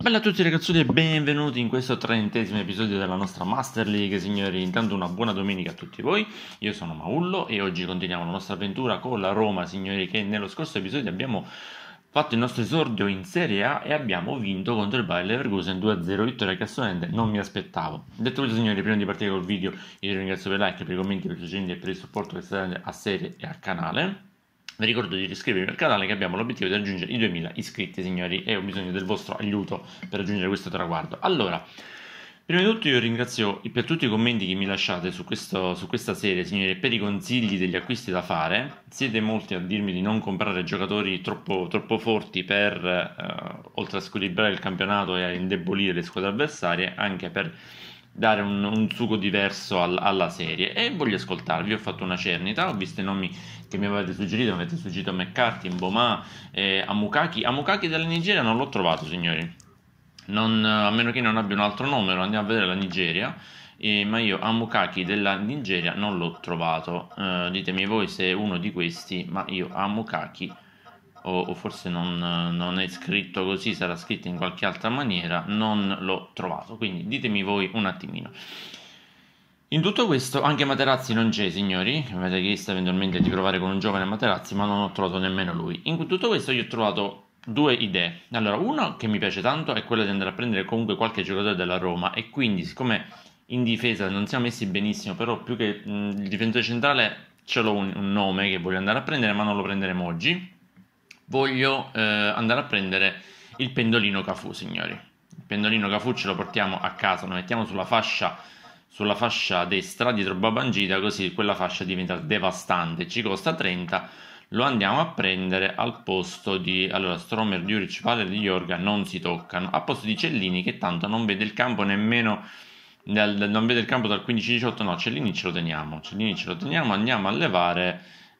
Bella a tutti ragazzuoli e benvenuti in questo 30° episodio della nostra Master League, signori. Intanto una buona domenica a tutti voi. Io sono Maullo e oggi continuiamo la nostra avventura con la Roma, signori, che nello scorso episodio abbiamo fatto il nostro esordio in Serie A e abbiamo vinto contro il Bayer Leverkusen 2-0, vittoria che assolutamente non mi aspettavo. Detto questo, signori, prima di partire col video, io vi ringrazio per i like, per i commenti, per i suggerimenti e per il supporto che state dando a serie e al canale. Vi ricordo di iscrivervi al canale, che abbiamo l'obiettivo di raggiungere i 2000 iscritti, signori, e ho bisogno del vostro aiuto per raggiungere questo traguardo. Allora, prima di tutto io ringrazio per tutti i commenti che mi lasciate su questa serie, signori, e per i consigli degli acquisti da fare. Siete molti a dirmi di non comprare giocatori troppo forti per, oltre a squilibrare il campionato e a indebolire le squadre avversarie, anche per dare un sugo diverso alla serie, e voglio ascoltarvi. Ho fatto una cernita, ho visto i nomi che mi avete suggerito. Mi avete suggerito McCarthy, Mboma, Amukaki della Nigeria non l'ho trovato, signori, a meno che non abbia un altro nome, lo andiamo a vedere la Nigeria, ma io Amukaki della Nigeria non l'ho trovato. Ditemi voi se è uno di questi, ma io Amukaki, o forse non è scritto così, sarà scritto in qualche altra maniera, non l'ho trovato, quindi ditemi voi un attimino. In tutto questo anche Materazzi non c'è, signori. Mi avete chiesto eventualmente di provare con un giovane Materazzi, ma non ho trovato nemmeno lui. In tutto questo io ho trovato due idee. Allora, una che mi piace tanto è quella di andare a prendere comunque qualche giocatore della Roma, e quindi, siccome in difesa non siamo messi benissimo, però più che il difensore centrale ce l'ho un nome che voglio andare a prendere, ma non lo prenderemo oggi. Voglio andare a prendere il pendolino Cafù, signori. Il pendolino Cafù ce lo portiamo a casa, lo mettiamo sulla fascia destra dietro Babangida, così quella fascia diventa devastante. Ci costa 30, lo andiamo a prendere al posto di, allora, Stromer, Djuric, Valer, di Jorga non si toccano, a posto di Cellini, che tanto non vede il campo nemmeno non vede il campo dal 15-18. No, Cellini ce lo teniamo, andiamo a levare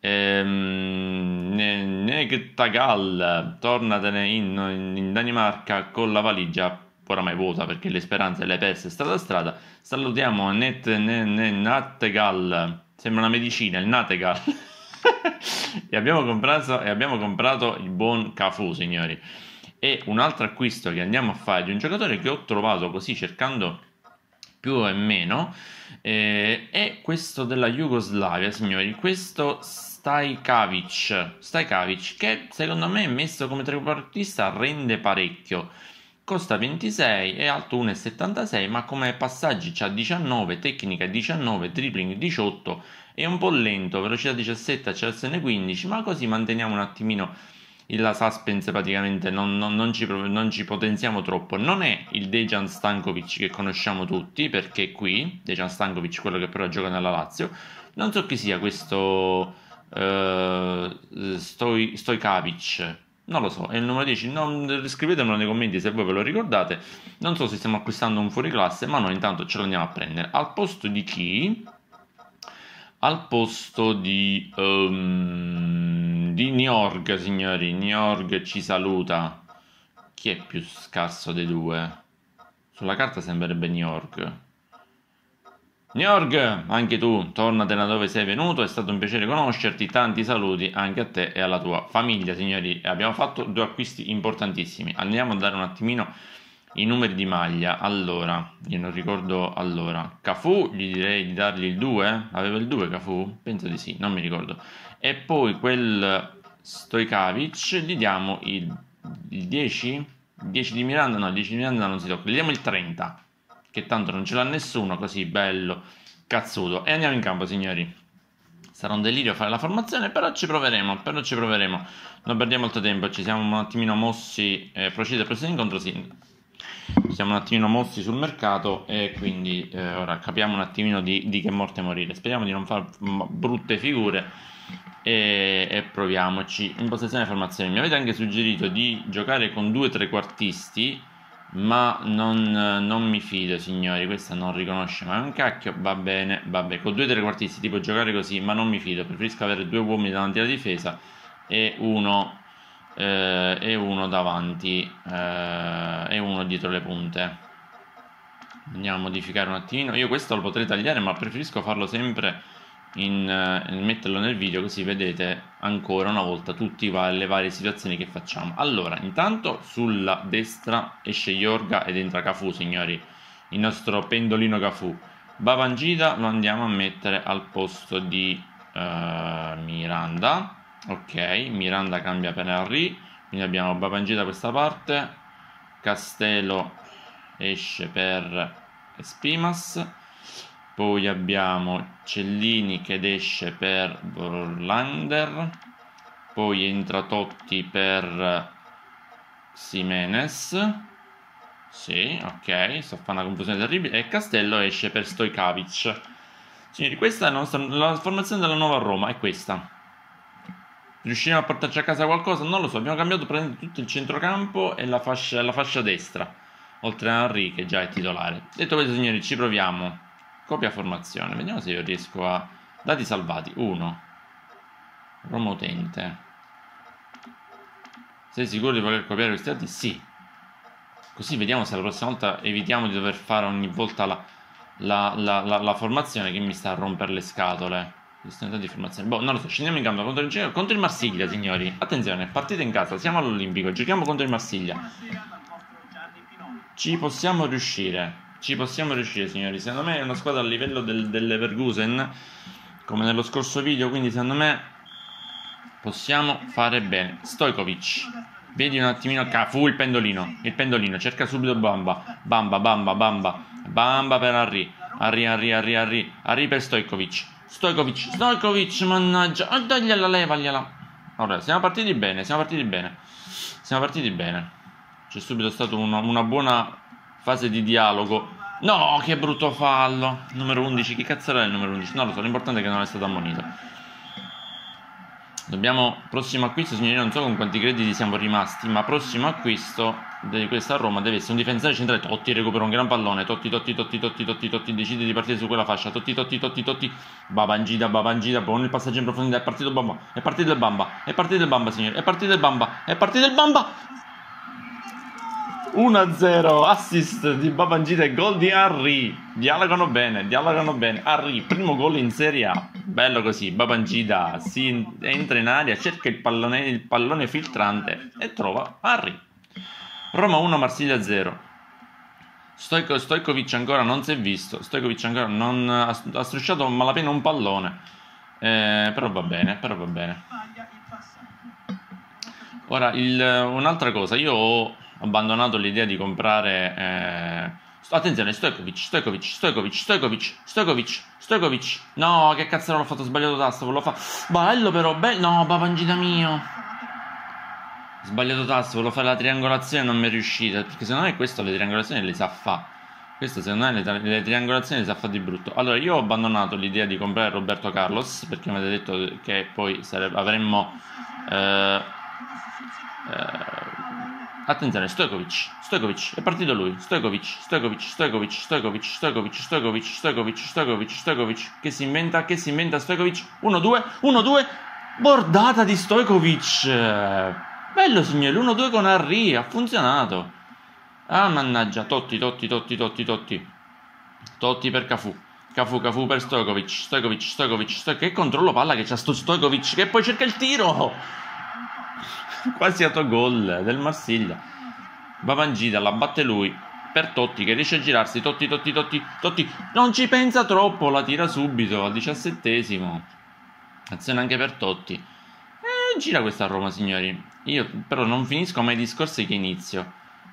Negtagal. Tornatene in Danimarca con la valigia oramai vuota, perché le speranze le perse strada a strada. Salutiamo Nategal, sembra una medicina, il Nategal. e abbiamo comprato il buon Cafu, signori. E un altro acquisto che andiamo a fare di un giocatore che ho trovato così cercando più o meno, è questo della Jugoslavia, signori, questo Stajkavic, che secondo me messo come trequartista rende parecchio. Costa 26, è alto 1,76, ma come passaggi c'ha 19, tecnica 19, dribbling 18, è un po' lento, velocità 17, accelerazione 15, ma così manteniamo un attimino la suspense, praticamente non ci potenziamo troppo. Non è il Dejan Stankovic che conosciamo tutti, perché qui, Dejan Stankovic, quello che però gioca nella Lazio, non so chi sia questo Stojkavic, non lo so, è il numero 10, scrivetemelo nei commenti se voi ve lo ricordate. Non so se stiamo acquistando un fuoriclasse, ma noi intanto ce lo andiamo a prendere. Al posto di chi? Al posto di Niorg, signori. Niorg ci saluta. Chi è più scarso dei due? Sulla carta sembrerebbe Niorg. Niorg, anche tu, tornatene da dove sei venuto, è stato un piacere conoscerti, tanti saluti anche a te e alla tua famiglia, signori. Abbiamo fatto due acquisti importantissimi. Andiamo a dare un attimino i numeri di maglia. Allora, io non ricordo. Allora, Cafu gli direi di dargli il 2. Aveva il 2 Cafu? Penso di sì, non mi ricordo. E poi quel Stojkavic gli diamo il 10? Il 10 di Miranda? No, il 10 di Miranda non si tocca. Gli diamo il 30, che tanto non ce l'ha nessuno, così bello cazzuto. E andiamo in campo, signori. Sarà un delirio fare la formazione, però ci proveremo. Non perdiamo molto tempo, ci siamo un attimino mossi. Procedere incontro, sì. Siamo un attimino mossi sul mercato, e quindi ora capiamo un attimino di che morte morire. Speriamo di non fare brutte figure, e proviamoci. Impostazione e formazione. Mi avete anche suggerito di giocare con 2 trequartisti, ma non mi fido, signori. Questa non riconosce mai un cacchio. Va bene, vabbè, con 2 trequartisti tipo giocare così, ma non mi fido. Preferisco avere 2 uomini davanti alla difesa e uno davanti, e uno dietro le punte. Andiamo a modificare un attimino. Io questo lo potrei tagliare, ma preferisco farlo sempre metterlo nel video, così vedete ancora una volta tutte le varie situazioni che facciamo. Allora, intanto sulla destra esce Yorga ed entra Cafu, signori, il nostro pendolino Cafu. Babangida lo andiamo a mettere al posto di Miranda. Ok, Miranda cambia per Henry, quindi abbiamo Babangida da questa parte, Castello esce per Spimas, poi abbiamo Cellini che esce per Verlander, poi entra Totti per Ximenez, sì, ok, sto facendo una confusione terribile, e Castello esce per Stojkovic. Signori, questa è la formazione della nuova Roma, è questa. Riusciremo a portarci a casa qualcosa? Non lo so, abbiamo cambiato praticamente tutto il centrocampo e la fascia destra, oltre a Henry che già è titolare. Detto questo, signori, ci proviamo. Copia formazione, vediamo se io riesco a... Dati salvati, 1. Roma utente. Sei sicuro di voler copiare questi dati? Sì. Così vediamo se la prossima volta evitiamo di dover fare ogni volta la formazione che mi sta a rompere le scatole. Di formazione. Boh, non lo so, scendiamo in campo contro il Marsiglia, signori. Attenzione, partita in casa, siamo all'Olimpico, giochiamo contro il Marsiglia. Ci possiamo riuscire, signori. Secondo me è una squadra a livello dell'Leverkusen, come nello scorso video, quindi secondo me possiamo fare bene. Stojkovic, vedi un attimino Cafu, il pendolino, cerca subito Bamba per Henry per Stojkovic, mannaggia, levagliela. Allora, siamo partiti bene. C'è subito stata una buona fase di dialogo. No, che brutto fallo. Numero 11, chi cazzo era il numero 11? Non lo so, l'importante è che non è stato ammonito. Prossimo acquisto, signori, non so con quanti crediti siamo rimasti, ma prossimo acquisto di questa Roma deve essere un difensore centrale. Totti recupera un gran pallone, Totti decide di partire su quella fascia, Totti, Babangida, buono il passaggio in profondità, è partito il Bamba, signori, è partito il Bamba, 1-0, assist di Babangida e gol di Henry. Dialogano bene. Henry, primo gol in Serie A. Bello così. Babangida entra in aria, cerca il pallone filtrante e trova Henry. Roma 1, Marsiglia 0. Stojkovic ancora non si è visto. Stojkovic ancora non ha strusciato malapena un pallone. Però va bene. Ora, un'altra cosa, io ho abbandonato l'idea di comprare... Attenzione, Stojkovic. No, che cazzo l'ho fatto, sbagliato tasto, volevo fare... Bello però, no, Babangida mio. Sbagliato tasto, volevo fare la triangolazione, non mi è riuscita, perché secondo me questo le triangolazioni le sa fa. Questo secondo me le triangolazioni le sa fa di brutto. Allora, io ho abbandonato l'idea di comprare Roberto Carlos, perché mi avete detto che poi avremmo... attenzione, Stojkovic, è partito lui. Stojkovic, che si inventa Stojkovic, 1-2, bordata di Stojkovic. Bello, signori, 1-2 con Henry, ha funzionato. Ah, mannaggia, Totti per Cafu per Stojkovic, che controllo palla che c'ha sto Stojkovic, che poi cerca il tiro. Quasi autogol del Marsiglia. Babangida la batte lui per Totti che riesce a girarsi. Totti non ci pensa troppo, la tira subito al 17esimo. Azione anche per Totti. Gira questa Roma, signori. Io però non finisco mai i discorsi che inizio.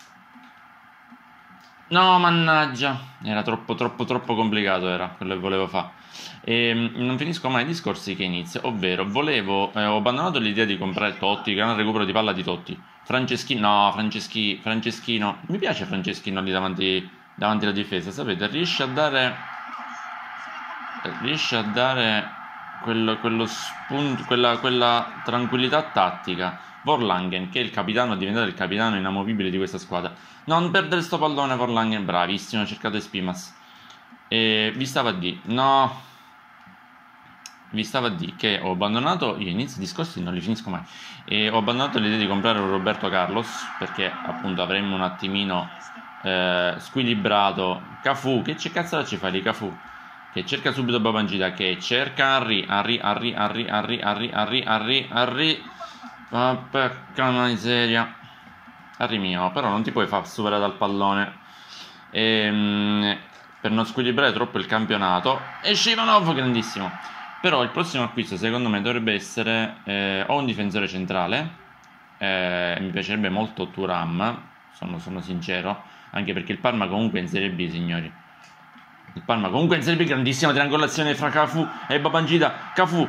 No, mannaggia, era troppo complicato, era quello che volevo fare. Non finisco mai i discorsi che inizio, ovvero ho abbandonato l'idea di comprare Totti, gran recupero di palla di Totti. Franceschino, mi piace Franceschino lì davanti alla difesa, sapete, riesce a dare quello spunto, quella tranquillità tattica. Vorlangen, che è il capitano, è diventato il capitano inamovibile di questa squadra. Non perdere sto pallone, Vorlangen, bravissimo, cercate Spimas. Vi stava a dire che ho abbandonato, io inizio i discorsi non li finisco mai, e ho abbandonato l'idea di comprare un Roberto Carlos, perché appunto avremmo un attimino squilibrato Cafu. Che cazzo ci fai di Cafu? che cerca subito Babangida, che cerca Henry, porca miseria, Henry mio, però non ti puoi far superare dal pallone, per non squilibrare troppo il campionato. E Shivanov, grandissimo. Però il prossimo acquisto secondo me dovrebbe essere o un difensore centrale, mi piacerebbe molto Thuram, sono sincero, anche perché il Parma comunque è in Serie B, signori. Il Parma comunque è in Serie B, grandissima triangolazione fra Cafu e Babangida. Cafu.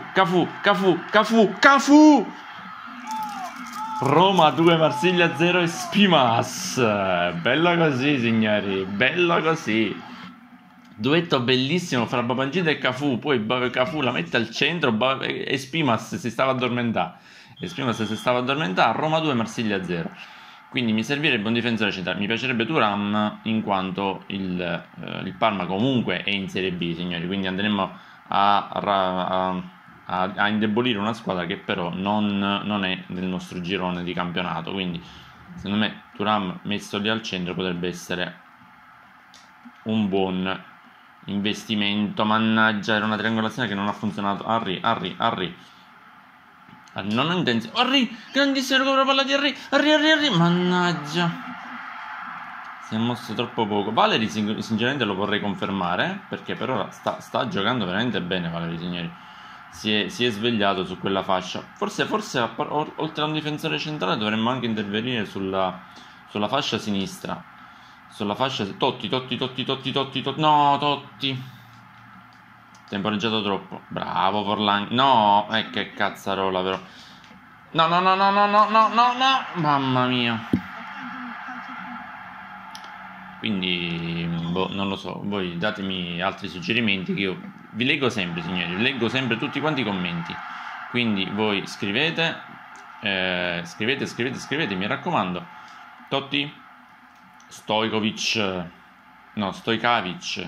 Roma 2, Marsiglia 0 e Spimas. Bello così, signori, bello così. Duetto bellissimo fra Babangida e Cafu. Poi Cafu la mette al centro e Spimas si stava addormentando. Roma 2, Marsiglia 0. Quindi mi servirebbe un difensore centrale. Mi piacerebbe Thuram, in quanto il Parma comunque è in Serie B, signori. Quindi andremo a indebolire una squadra che però non è nel nostro girone di campionato. Quindi secondo me Thuram messo lì al centro potrebbe essere un buon investimento. Mannaggia, era una triangolazione che non ha funzionato. Henry. Non ho intenzione. Henry, grandissimo recupero palla di Henry. Mannaggia, si è mosso troppo poco. Valeri sinceramente lo vorrei confermare, perché per ora sta giocando veramente bene Valeri, signori. Si è svegliato su quella fascia. Forse oltre a un difensore centrale dovremmo anche intervenire sulla fascia sinistra. Sulla fascia Totti. No, Totti. Temporeggiato troppo. Bravo Forlan. No, che cazzarola però. No. Mamma mia. Quindi, non lo so. Voi datemi altri suggerimenti che io vi leggo sempre, signori. Vi leggo sempre tutti quanti i commenti. Quindi voi scrivete. Scrivete, mi raccomando. Totti. Stojkovic. No, Stojkovic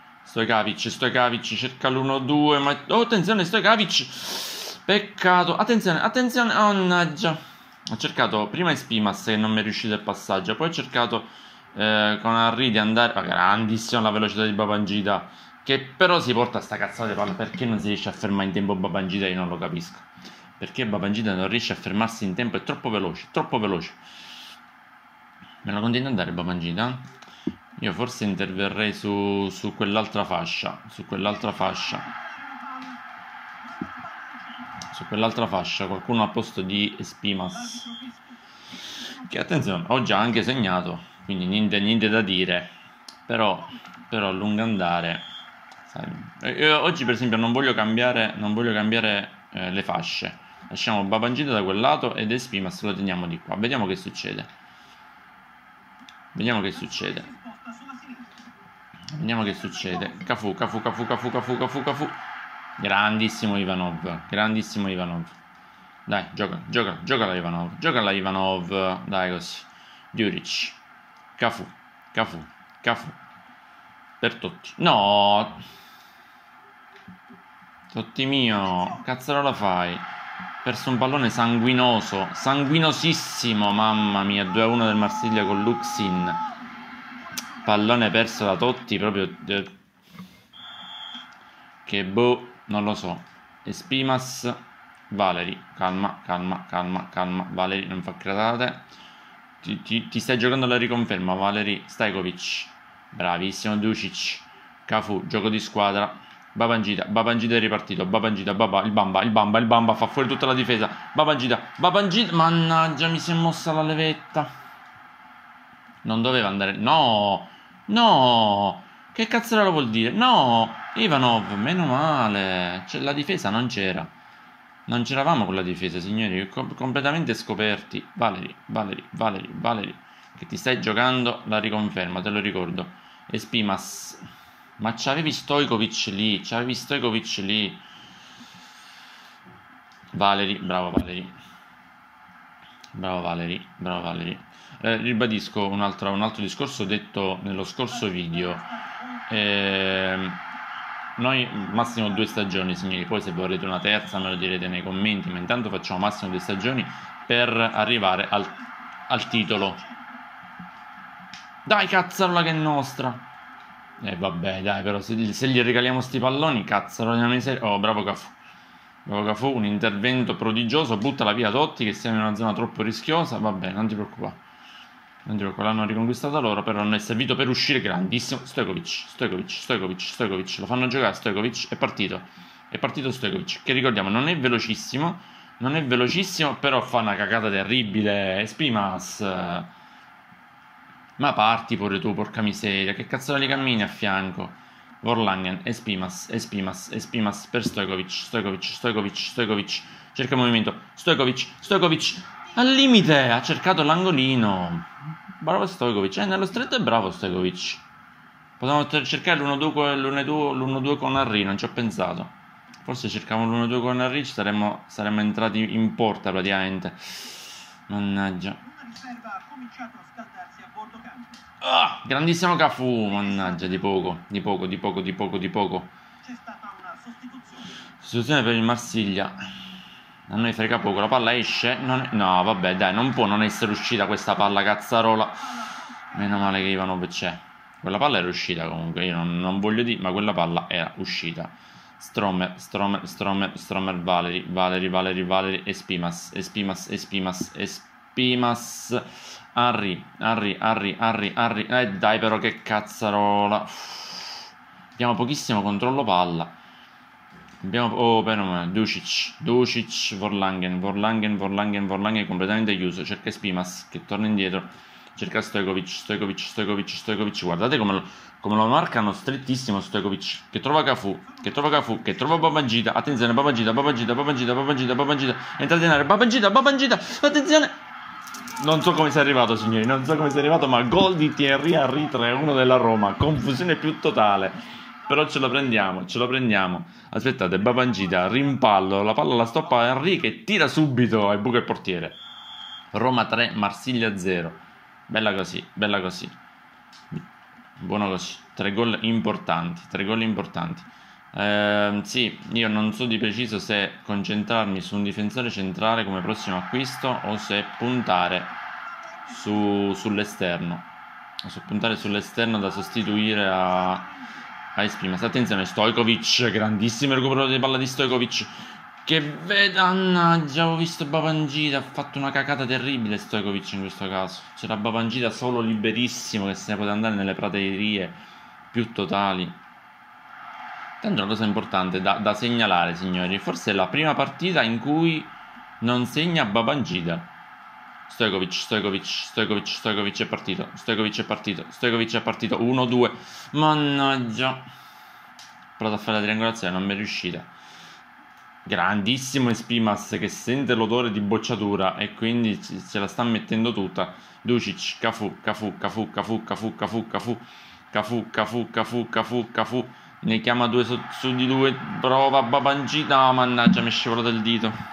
cerca l'1-2, ma attenzione, Stojkovic, peccato, attenzione, oh, mannaggia. Ho cercato prima Spimas che non mi è riuscito il passaggio, poi ho cercato con Henry di andare, grandissima la velocità di Babangida, che però si porta a sta cazzata di palla. Perché non si riesce a fermare in tempo Babangida? Io non lo capisco, perché Babangida non riesce a fermarsi in tempo, è troppo veloce. Me lo continua a dare Babangida? Io forse interverrei su quell'altra fascia. Qualcuno al posto di Spimas, che attenzione, ho già anche segnato, quindi niente da dire. Però a lungo andare, sai, io oggi per esempio non voglio cambiare le fasce. Lasciamo Babangida da quel lato ed Spimas lo teniamo di qua. Vediamo che succede. Cafu. Grandissimo Ivanov. Dai, giocala Ivanov. Dai, così. Djuric. Cafu. Per Totti. No. Totti mio, cazzarola fai? Perso un pallone sanguinosissimo, mamma mia. 2-1 del Marsiglia con Luxin. Pallone perso da Totti proprio, che non lo so. Spimas. Valeri, calma, Valeri, non fa cretate. Ti stai giocando la riconferma, Valeri. Stajkovic, bravissimo. Ducic. Cafu, gioco di squadra. Babangida è ripartito. Il Bamba fa fuori tutta la difesa. Babangida, mannaggia, mi si è mossa la levetta. Non doveva andare. No, che cazzo lo vuol dire? No, Ivanov, meno male. Cioè, la difesa non c'era. Non c'eravamo con la difesa, signori. Completamente scoperti. Valeri, che ti stai giocando la riconferma, te lo ricordo. E Spimas. Ma c'avevi Stojkovic lì. Bravo Valeri. Ribadisco un altro discorso detto nello scorso video. Noi massimo 2 stagioni, signori. Poi se vorrete una terza me lo direte nei commenti. Ma intanto facciamo massimo 2 stagioni per arrivare al titolo. Dai, cazzarola che è nostra. Vabbè, dai, però se gli regaliamo sti palloni, cazzo, la miseria. Oh, bravo Cafu. Bravo Cafu, un intervento prodigioso, buttala via Totti che siamo in una zona troppo rischiosa. Vabbè, non ti preoccupare. Non ti preoccupare, l'hanno riconquistata loro, però non è servito per uscire. Grandissimo. Stojkovic. Lo fanno giocare Stojkovic, è partito. È partito Stojkovic, che ricordiamo non è velocissimo, però fa una cagata terribile. Spimas. Ma parti pure tu, porca miseria. Che cazzo li cammini a fianco? Vorlangen, Spimas per Stojkovic. Cerca movimento. Stojkovic. Al limite, ha cercato l'angolino. Bravo Stojkovic. Nello stretto è bravo Stojkovic. Potevamo cercare l'1-2 con Henry, non ci ho pensato. Forse cercavamo l'1-2 con Henry, saremmo entrati in porta praticamente. Mannaggia. Grandissimo Cafu, mannaggia, di poco. Sostituzione per il Marsiglia. A noi frega poco, la palla esce. No, vabbè, dai, non può non essere uscita questa palla, cazzarola. Meno male che Ivanov c'è. Quella palla era uscita comunque, io non voglio dire, ma quella palla era uscita. Stromer, Valeri, Spimas. Henry. Dai però che cazzarola. Abbiamo pochissimo controllo palla. Però Ducic, Vorlangen completamente chiuso. Cerca Spimas che torna indietro. Cerca Stojkovic. Guardate come lo marcano strettissimo Stojkovic. Che trova Cafu. Che trova Babangida. Attenzione, Babangida. Entrate in area. Babangida. Attenzione. Non so come sia arrivato, signori. Ma gol di Thierry Henry 3-1 della Roma. Confusione più totale. Però ce lo prendiamo. Aspettate, Babangida, rimpallo, la palla la stoppa Henry che tira subito e buca il portiere. Roma 3, Marsiglia 0. Bella così. Buono così. 3 gol importanti. Sì, io non so di preciso se concentrarmi su un difensore centrale come prossimo acquisto o se puntare sull'esterno. Da sostituire a Spimas. Attenzione, Stojkovic, grandissimo recupero di palla di Stojkovic. Che mannaggia, avevo visto Babangida, ha fatto una cacata terribile Stojkovic in questo caso. C'era Babangida solo liberissimo che se ne poteva andare nelle praterie più totali. Tanto una cosa importante da segnalare, signori, forse è la prima partita in cui non segna Babangida. Stojkovic è partito. 1-2. Mannaggia. Ho provato a fare la triangolazione, non mi è riuscita. Grandissimo Spimas che sente l'odore di bocciatura e quindi se la sta mettendo tutta. Ducic, Cafu. Ne chiama 2 su di 2. Prova Babangida. Mannaggia, mi è scivolato il dito.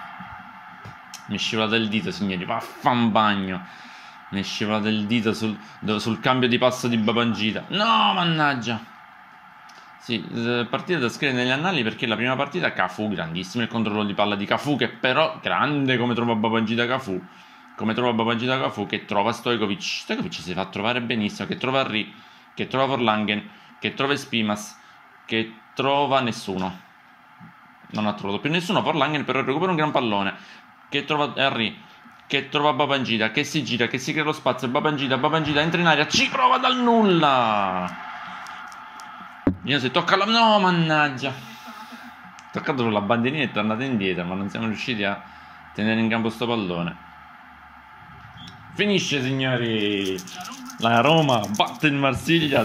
Signori, vaffanbagno. Mi è scivolato il dito sul cambio di passo di Babangida. No, mannaggia. Sì, partita da scrivere negli annali perché la prima partita Cafu, grandissimo il controllo di palla di Cafu, che però grande come trova Babangida Cafu. Che trova Stojkovic. Stojkovic si fa trovare benissimo, che trova Henry, che trova Vorlangen, che trova Spimas, che trova nessuno. Non ha trovato più nessuno. Vorlangen però recupera un gran pallone. Che trova Henry, che trova Babangida, che si gira, che si crea lo spazio. Babangida entra in aria, ci prova dal nulla. Io se tocca la... No, mannaggia. Toccato sulla bandierina e è tornato indietro, ma non siamo riusciti a tenere in campo sto pallone. Finisce, signori. La Roma batte il Marsiglia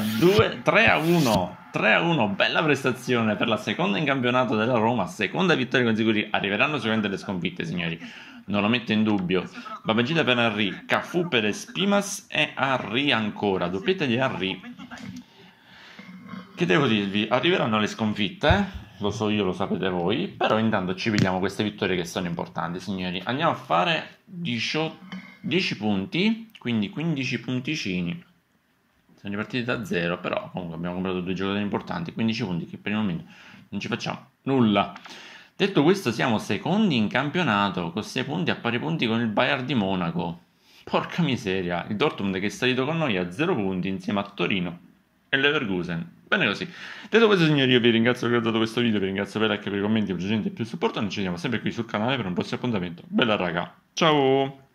3-1. Bella prestazione per la seconda in campionato della Roma. Seconda vittoria consecutiva. Arriveranno sicuramente le sconfitte, signori. Non lo metto in dubbio. Babangida per Henry, Cafu per Spimas e Henry ancora. Doppietta di Henry. Che devo dirvi? Arriveranno le sconfitte. Lo so io, lo sapete voi. Però intanto ci vediamo queste vittorie che sono importanti, signori. Andiamo a fare 10 punti. Quindi 15 punticini. Siamo ripartiti da 0, però comunque abbiamo comprato 2 giocatori importanti, 15 punti che per il momento non ci facciamo nulla. Detto questo, siamo secondi in campionato con 6 punti a pari punti con il Bayern di Monaco. Porca miseria, il Dortmund che è salito con noi a 0 punti insieme a Torino e Leverkusen. Bene così. Detto questo, signori, io vi ringrazio per aver guardato questo video, vi ringrazio per i like, per i commenti, per la gente più supporto. Noi ci vediamo sempre qui sul canale per un prossimo appuntamento. Bella raga, ciao!